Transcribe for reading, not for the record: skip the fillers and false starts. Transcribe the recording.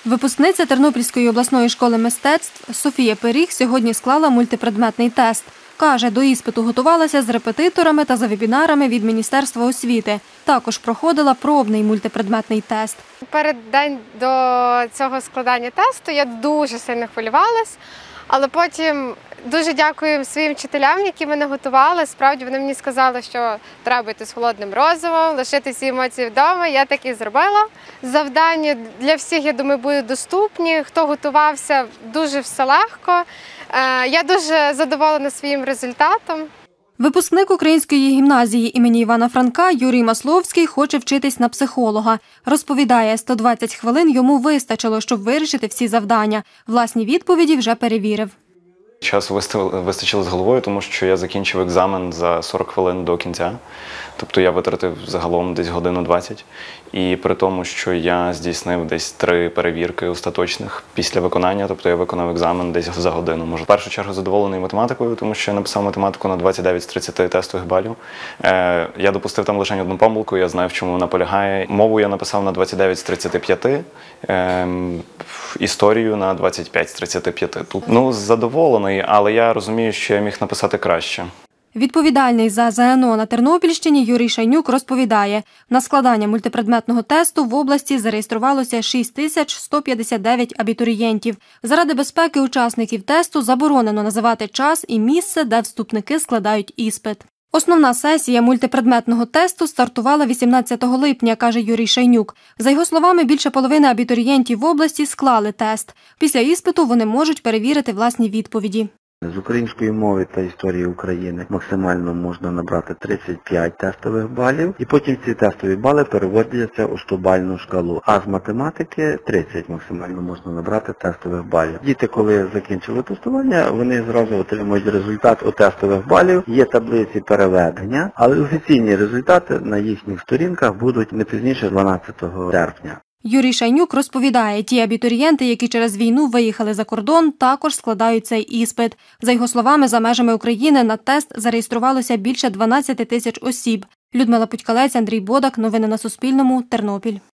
Випускниця Тернопільської обласної школи мистецтв Софія Пиріг сьогодні склала мультипредметний тест. Каже, до іспиту готувалася з репетиторами та за вебінарами від Міністерства освіти. Також проходила пробний мультипредметний тест. Перед день до цього складання тесту я дуже сильно хвилювалась, але потім дуже дякую своїм вчителям, які мене готували. Справді вони мені сказали, що треба йти з холодним розумом, лишити всі емоції вдома. Я так і зробила. Завдання для всіх, я думаю, будуть доступні. Хто готувався, дуже все легко. Я дуже задоволена своїм результатом. Випускник Української гімназії імені Івана Франка Юрій Масловський хоче вчитись на психолога. Розповідає, 120 хвилин йому вистачило, щоб вирішити всі завдання. Власні відповіді вже перевірив. Часу вистачило з головою, тому що я закінчив екзамен за 40 хвилин до кінця. Тобто я витратив загалом десь годину 20. І при тому, що я здійснив десь 3 перевірки остаточних після виконання, тобто я виконав екзамен десь за годину. Може, в першу чергу задоволений математикою, тому що я написав математику на 29 з 30 тестових балів. Я допустив там лише одну помилку, я знаю, в чому вона полягає. Мову я написав на 29 з 35, історію на 25 з 35. Тут, задоволений, але я розумію, що я міг написати краще. Відповідальний за ЗНО на Тернопільщині Юрій Шайнюк розповідає, на складання мультипредметного тесту в області зареєструвалося 6159 абітурієнтів. Заради безпеки учасників тесту заборонено називати час і місце, де вступники складають іспит. Основна сесія мультипредметного тесту стартувала 18 липня, каже Юрій Шайнюк. За його словами, більше половини абітурієнтів в області склали тест. Після іспиту вони можуть перевірити власні відповіді. З української мови та історії України максимально можна набрати 35 тестових балів, і потім ці тестові бали переводяться у 100-бальну шкалу. А з математики 30 максимально можна набрати тестових балів. Діти, коли закінчили тестування, вони зразу отримують результат у тестових балів. Є таблиці переведення, але офіційні результати на їхніх сторінках будуть не пізніше 12 серпня. Юрій Шайнюк розповідає, ті абітурієнти, які через війну виїхали за кордон, також складають цей іспит. За його словами, за межами України на тест зареєструвалося більше 12 тисяч осіб. Людмила Путькалець, Андрій Бодак. Новини на Суспільному. Тернопіль.